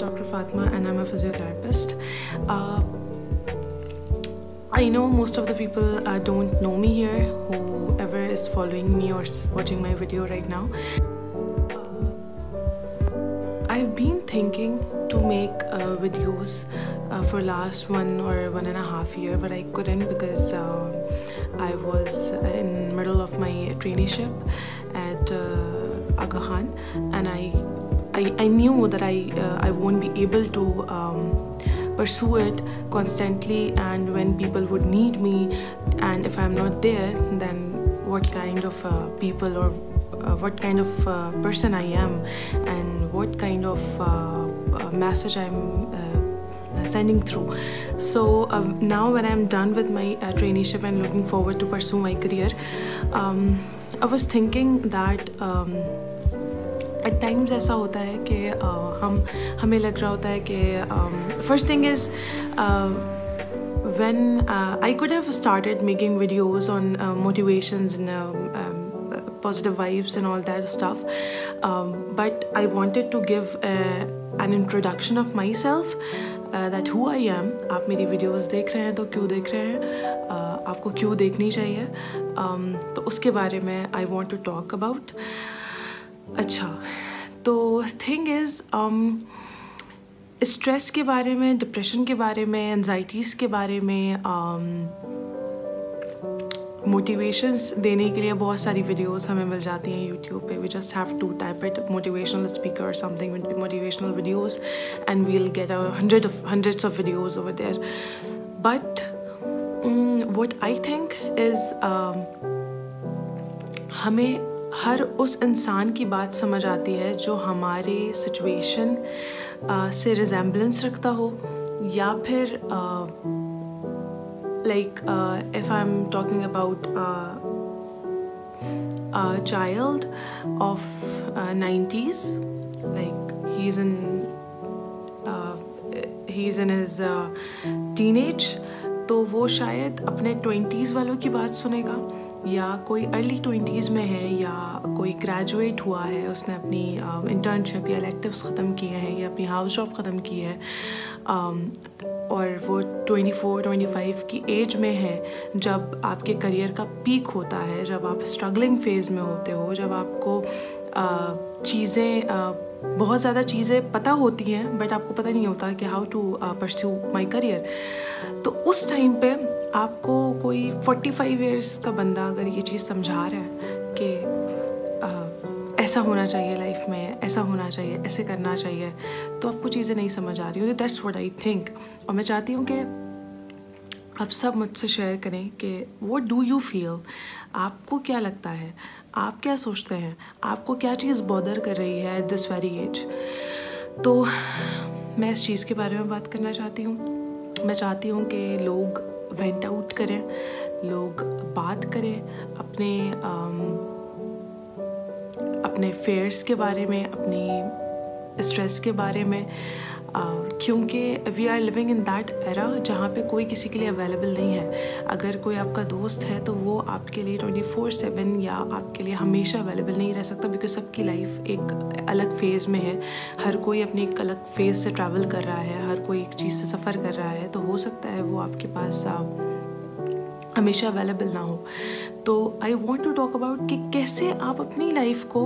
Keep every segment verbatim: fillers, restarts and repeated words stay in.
Doctor Fatma and I'm a physiotherapist. Uh, I know most of the people uh, don't know me here, whoever is following me or watching my video right now. Uh, I've been thinking to make uh, videos uh, for last one or one and a half year, but I couldn't because uh, I was in middle of my traineeship at uh, Aga Khan, and I, I I knew that I uh, I won't be able to um, pursue it constantly, and when people would need me, and if I'm not there, then what kind of uh, people or uh, what kind of uh, person I am, and what kind of uh, uh, message I'm uh, sending through. So um, now when I'm done with my uh, traineeship and looking forward to pursue my career, um, I was thinking that um, at times ऐसा होता है कि uh, हम हमें लग रहा होता है कि um, first thing is uh, when uh, I could have started making videos on uh, motivations and um, um, positive vibes and all that stuff, um, but I wanted to give uh, an introduction of myself, uh, that who I am. आप मेरी videos देख रहे हैं तो क्यों देख रहे हैं, uh, आपको क्यों देखनी चाहिए, um, तो उसके बारे में I want to talk about. अच्छा, तो थिंग इज़ स्ट्रेस के बारे में, डिप्रेशन के बारे में, एंजाइटीज़ के बारे में, मोटिवेशंस um, देने के लिए बहुत सारी वीडियोस हमें मिल जाती हैं यूट्यूब पे. We just have to type it motivational speaker और something motivational videos and we will get a hundred of hundreds of videos over there. But what I think is हमें हर उस इंसान की बात समझ आती है जो हमारे सिचुएशन uh, से रिजेम्बलेंस रखता हो, या फिर like if I am talking about a child of nineties, like he is in he is in his teenage, तो वो शायद अपने ट्वेंटीज़ वालों की बात सुनेगा, या कोई अर्ली ट्वेंटीज़ में है, या कोई ग्रेजुएट हुआ है, उसने अपनी इंटर्नशिप या इलेक्टिव्स ख़त्म किए हैं या अपनी हाउस जॉब ख़त्म की है, um, और वो ट्वेंटी फोर ट्वेंटी फाइव की एज में है जब आपके करियर का पीक होता है, जब आप स्ट्रगलिंग फेज़ में होते हो, जब आपको uh, चीज़ें uh, बहुत ज़्यादा चीज़ें पता होती हैं बट आपको पता नहीं होता कि how to pursue my career. तो उस टाइम पे आपको कोई फोर्टी फाइव इयर्स का बंदा अगर ये चीज़ समझा रहा है कि uh, ऐसा होना चाहिए लाइफ में, ऐसा होना चाहिए, ऐसे करना चाहिए, तो आपको चीज़ें नहीं समझ आ रही होती. That's what I think. और मैं चाहती हूँ कि आप सब मुझसे शेयर करें कि व्हाट डू यू फील, आपको क्या लगता है, आप क्या सोचते हैं, आपको क्या चीज़ बॉदर कर रही है एट दिस वेरी एज. तो मैं इस चीज़ के बारे में बात करना चाहती हूँ. मैं चाहती हूँ कि लोग वेंट आउट करें, लोग बात करें अपने um, अपने फेयर्स के बारे में, अपनी स्ट्रेस के बारे में, uh, क्योंकि we are living in that era जहाँ पे कोई किसी के लिए अवेलेबल नहीं है. अगर कोई आपका दोस्त है तो वो आपके लिए ट्वेंटी फोर सेवन या आपके लिए हमेशा अवेलेबल नहीं रह सकता, बिकॉज सबकी लाइफ एक अलग फेज़ में है. हर कोई अपनी एक अलग फेज़ से ट्रैवल कर रहा है, हर कोई एक चीज़ से सफ़र कर रहा है, तो हो सकता है वो आपके पास आ, हमेशा अवेलेबल ना हो. तो I want to talk about कि कैसे आप अपनी लाइफ को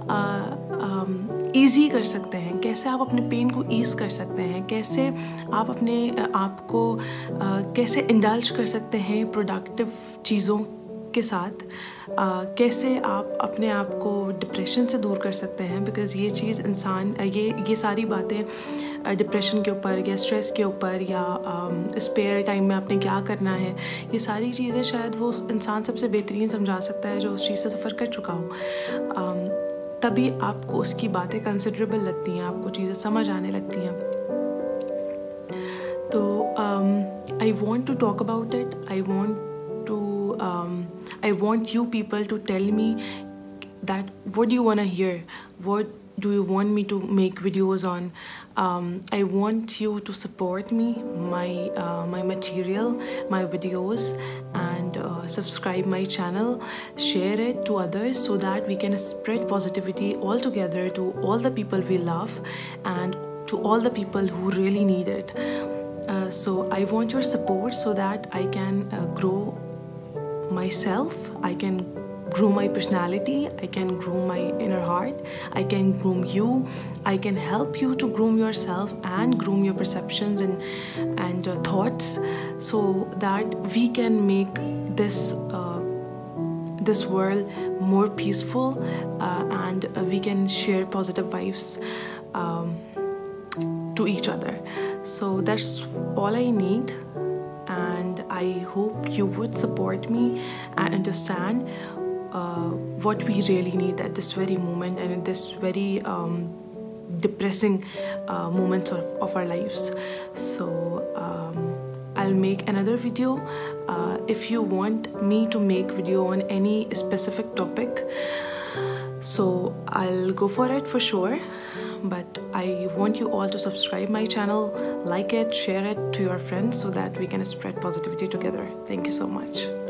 ईजी कर सकते हैं, कैसे आप अपने पेन को ईज़ कर सकते हैं, कैसे आप अपने आप को uh, कैसे इंडल्ज कर सकते हैं प्रोडक्टिव चीज़ों के साथ, uh, कैसे आप अपने आप को डिप्रेशन से दूर कर सकते हैं. बिकॉज़ ये चीज़ इंसान ये ये सारी बातें डिप्रेशन के ऊपर या स्ट्रेस के ऊपर या स्पेयर टाइम में आपने क्या करना है, ये सारी चीज़ें शायद वो इंसान सबसे बेहतरीन समझा सकता है जो उस चीज़ से सफ़र कर चुका हो. तभी आपको उसकी बातें कंसिडरेबल लगती हैं, आपको चीज़ें समझ आने लगती हैं. तो I want to talk about it. I want to I want you people to tell me that what do you want to hear, what do you want me to make videos on. um, I want you to support me, my uh, my material, my videos, and uh, subscribe my channel, share it to others so that we can spread positivity all together to all the people we love, and to all the people who really need it. Uh, so I want your support so that I can uh, grow myself, I can grow my personality, I can groom my inner heart, I can groom you, I can help you to groom yourself and groom your perceptions and and uh, thoughts, so that we can make this uh, this world more peaceful, uh, and uh, we can share positive vibes um, to each other. So that's all I need, and I hope you would support me and understand uh, what we really need at this very moment and in this very um, depressing uh, moments of, of our lives. So um, I'll make another video. Uh, if you want me to make video on any specific topic, so I'll go for it for sure. But I want you all to subscribe my channel, like it, share it to your friends so that we can spread positivity together. Thank you so much.